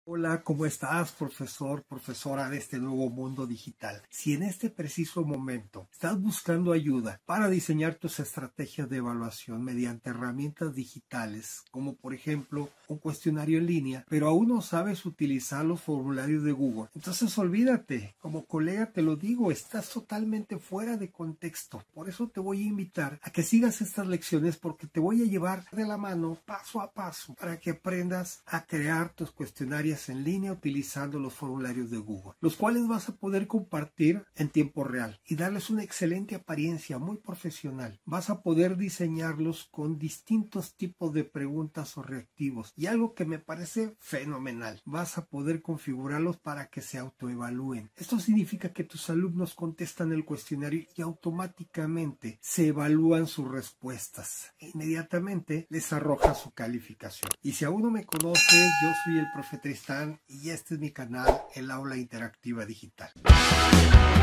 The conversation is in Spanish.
Hola, ¿cómo estás, profesor, profesora de este nuevo mundo digital? Si en este preciso momento estás buscando ayuda para diseñar tus estrategias de evaluación mediante herramientas digitales, como por ejemplo un cuestionario en línea, pero aún no sabes utilizar los formularios de Google, entonces olvídate, como colega te lo digo, estás totalmente fuera de contexto. Por eso te voy a invitar a que sigas estas lecciones porque te voy a llevar de la mano paso a paso para que aprendas a crear tus cuestionarios en línea utilizando los formularios de Google, los cuales vas a poder compartir en tiempo real y darles una excelente apariencia, muy profesional. Vas a poder diseñarlos con distintos tipos de preguntas o reactivos y algo que me parece fenomenal, vas a poder configurarlos para que se autoevalúen. Esto significa que tus alumnos contestan el cuestionario y automáticamente se evalúan sus respuestas. Inmediatamente les arroja su calificación. Y si aún no me conoces, yo soy el profe Tristán y este es mi canal, el Aula Interactiva Digital.